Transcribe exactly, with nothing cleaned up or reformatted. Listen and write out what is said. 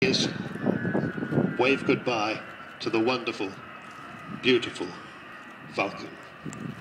Please wave goodbye to the wonderful, beautiful Vulcan.